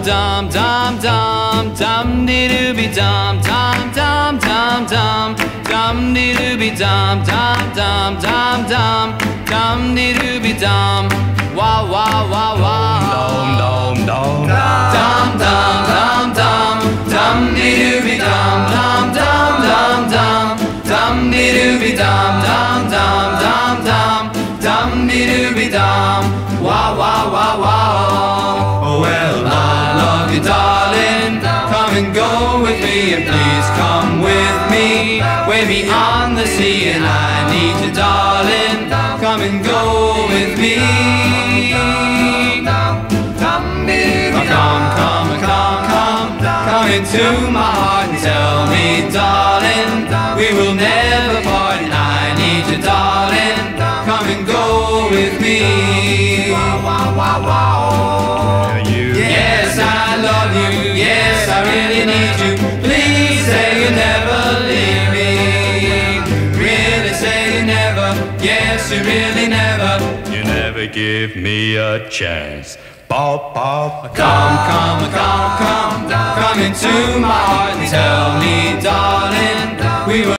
dum dum dum dum dee dooby dum dum dum dum dum dum dee dooby dum dum dum dum dum dum dee dooby dum. Wow wow wow wow. Dum dum dum dum dum dum dum dee dooby dum dum dum dum dum dum dee dooby dum dum dum dum dum dum dee dooby dum. Wow wow wow wow. Oh well, I love you, darling. Come and go with me, and please come with me way beyond the sea. And I need you, darling. Come and go with me. Come into my heart and tell me, darling, we will never part. And I need you, darling. Come and go with me. Yes, I love you. Yes, I really need you. Please say you never leave me. Really say you never. Yes, you really never. You never give me a chance. Pop, pop. Come into my heart and tell me, darling, we were